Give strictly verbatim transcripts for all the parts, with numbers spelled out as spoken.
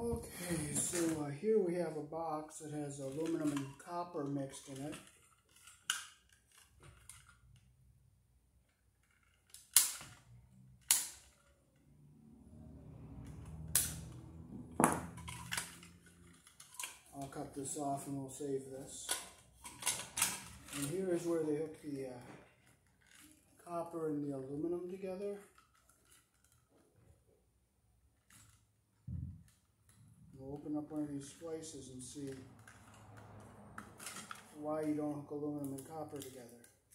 Okay, so uh, here we have a box that has aluminum and copper mixed in it. I'll cut this off and we'll save this. And here is where they hook the uh, copper and the aluminum together. We'll open up one of these splices and see why you don't hook aluminum and copper together.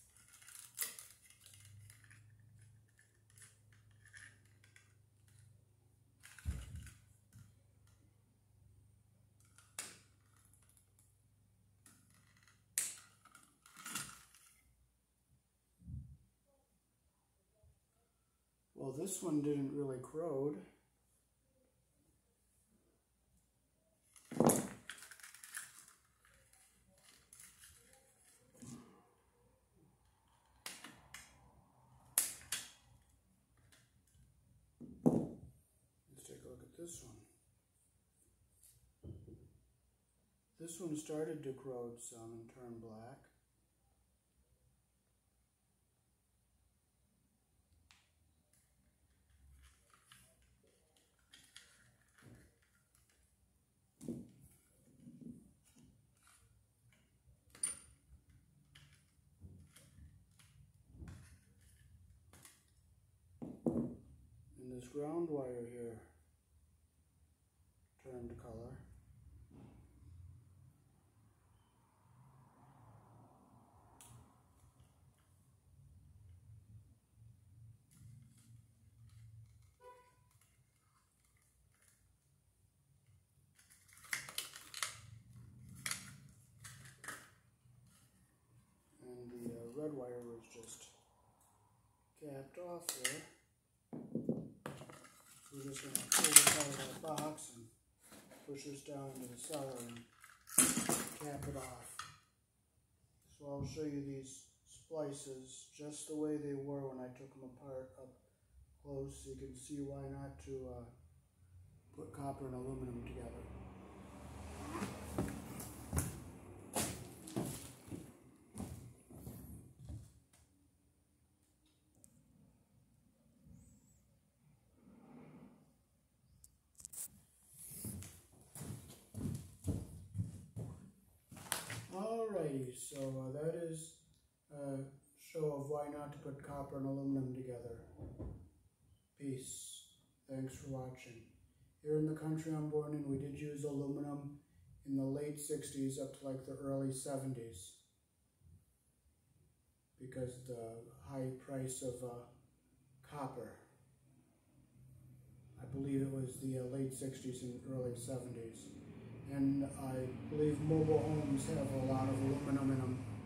Well, this one didn't really corrode. Let's take a look at this one. This one started to corrode some and turn black. And this ground wire here turned color. And the uh, red wire was just capped off there. We're just going to pull this out of that box and push this down into the cellar and cap it off. So I'll show you these splices just the way they were when I took them apart up close, so you can see why not to uh, put copper and aluminum together. Alrighty, so uh, that is a show of why not to put copper and aluminum together. Peace. Thanks for watching. Here in the country I'm born in, we did use aluminum in the late sixties up to like the early seventies because of the high price of uh, copper. I believe it was the uh, late sixties and early seventies. And I believe mobile homes have a lot of aluminum in them.